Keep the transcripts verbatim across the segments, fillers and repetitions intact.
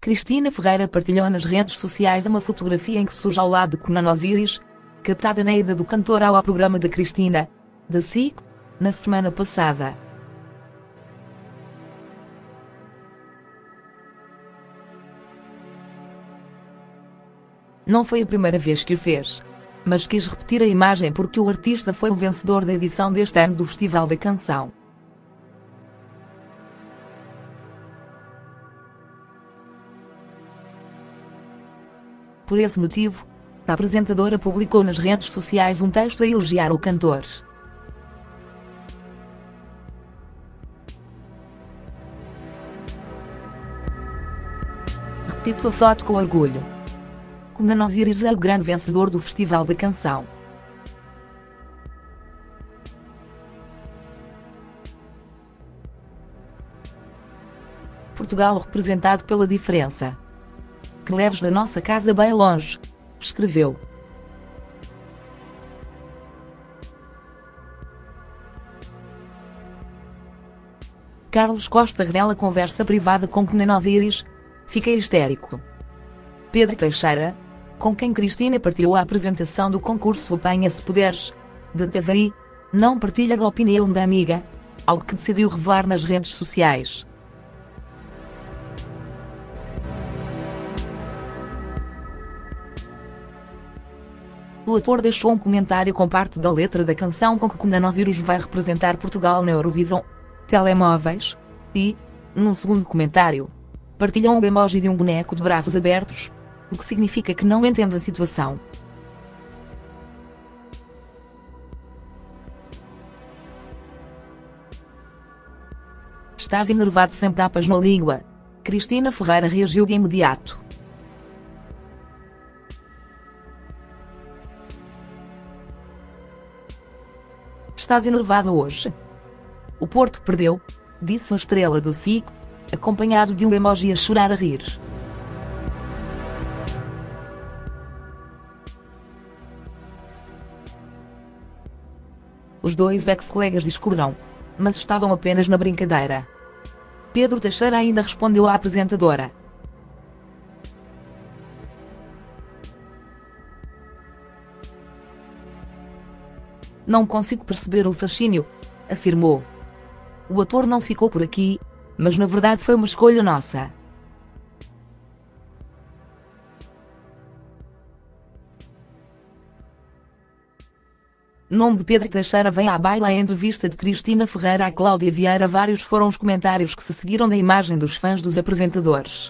Cristina Ferreira partilhou nas redes sociais uma fotografia em que surge ao lado de Conan Osiris, captada na ida do cantor ao programa da Cristina, da S I C, na semana passada. Não foi a primeira vez que o fez, mas quis repetir a imagem porque o artista foi o vencedor da edição deste ano do Festival da Canção. Por esse motivo, a apresentadora publicou nas redes sociais um texto a elogiar o cantor. Repito a foto com orgulho. Conan Osiris é o grande vencedor do Festival da Canção. Portugal representado pela diferença. Que leves a nossa casa bem longe, escreveu. Carlos Costa revela conversa privada com Conan Osiris, fiquei histérico. Pedro Teixeira, com quem Cristina partilhou a apresentação do concurso Apanha-se Poderes, da T V I, não partilha da opinião da amiga, algo que decidiu revelar nas redes sociais. O ator deixou um comentário com parte da letra da canção com que Conan Osiris vai representar Portugal na Eurovisão, telemóveis, e, num segundo comentário, partilhou um emoji de um boneco de braços abertos, o que significa que não entende a situação. Estás enervado sem tapas na língua. Cristina Ferreira reagiu de imediato. Estás enervado hoje? O Porto perdeu, disse uma estrela do S I C, acompanhado de um emoji a chorar a rir. Os dois ex-colegas discordaram, mas estavam apenas na brincadeira. Pedro Teixeira ainda respondeu à apresentadora. Não consigo perceber o fascínio, afirmou. O ator não ficou por aqui, mas na verdade foi uma escolha nossa. Nome de Pedro Teixeira vem à baila. A entrevista de Cristina Ferreira a Cláudia Vieira. Vários foram os comentários que se seguiram da imagem dos fãs dos apresentadores.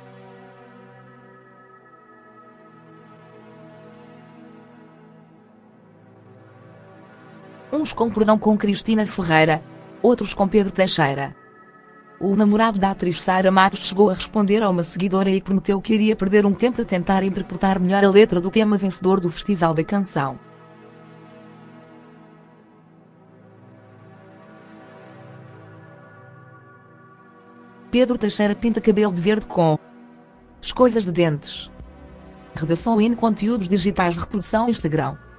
Uns concordam com Cristina Ferreira, outros com Pedro Teixeira. O namorado da atriz Sara Matos chegou a responder a uma seguidora e prometeu que iria perder um tempo a tentar interpretar melhor a letra do tema vencedor do Festival da Canção. Pedro Teixeira pinta cabelo de verde com escovas de dentes. Redação I N Conteúdos digitais de reprodução Instagram.